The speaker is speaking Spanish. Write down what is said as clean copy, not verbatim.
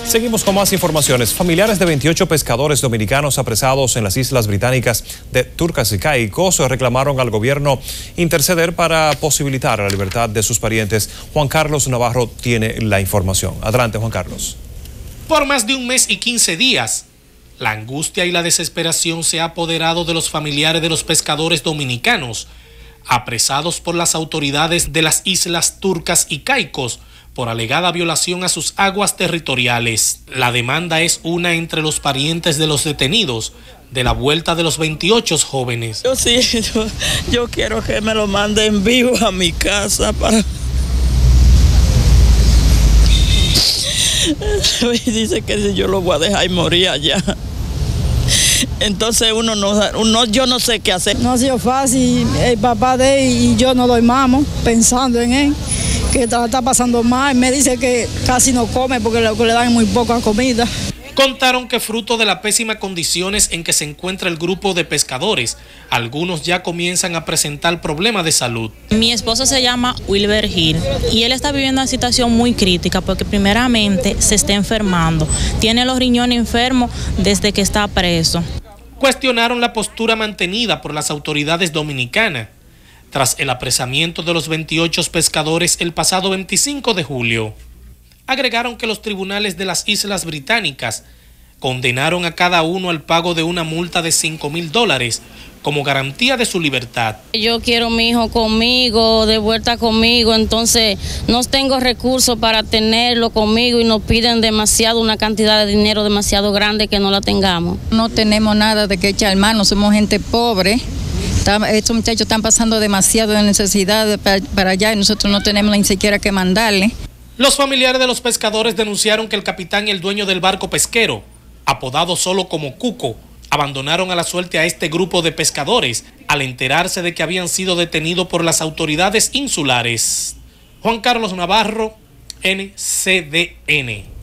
Seguimos con más informaciones. Familiares de 28 pescadores dominicanos apresados en las Islas Británicas de Turcas y Caicos reclamaron al gobierno interceder para posibilitar la libertad de sus parientes. Juan Carlos Navarro tiene la información. Adelante, Juan Carlos. Por más de un mes y 15 días, la angustia y la desesperación se ha apoderado de los familiares de los pescadores dominicanos, apresados por las autoridades de las Islas Turcas y Caicos por alegada violación a sus aguas territoriales. La demanda es una entre los parientes de los detenidos de la vuelta de los 28 jóvenes. Yo quiero que me lo manden vivo a mi casa para... Dice que si yo lo voy a dejar morir allá. Entonces yo no sé qué hacer. No ha sido fácil, el papá de él y yo no dormamos pensando en él, que está pasando mal. Me dice que casi no come porque le dan muy poca comida. Contaron que fruto de las pésimas condiciones en que se encuentra el grupo de pescadores, algunos ya comienzan a presentar problemas de salud. Mi esposo se llama Wilber Gil y él está viviendo una situación muy crítica porque primeramente se está enfermando. Tiene los riñones enfermos desde que está preso. Cuestionaron la postura mantenida por las autoridades dominicanas tras el apresamiento de los 28 pescadores el pasado 25 de julio. Agregaron que los tribunales de las Islas Británicas condenaron a cada uno al pago de una multa de $5,000 como garantía de su libertad. Yo quiero a mi hijo conmigo, de vuelta conmigo, entonces no tengo recursos para tenerlo conmigo y nos piden demasiado, una cantidad de dinero demasiado grande que no la tengamos. No tenemos nada de que echar mano, somos gente pobre. Estos muchachos están pasando demasiado de necesidad para allá y nosotros no tenemos ni siquiera que mandarle. Los familiares de los pescadores denunciaron que el capitán y el dueño del barco pesquero, apodado solo como Cuco, abandonaron a la suerte a este grupo de pescadores al enterarse de que habían sido detenidos por las autoridades insulares. Juan Carlos Navarro, NCDN.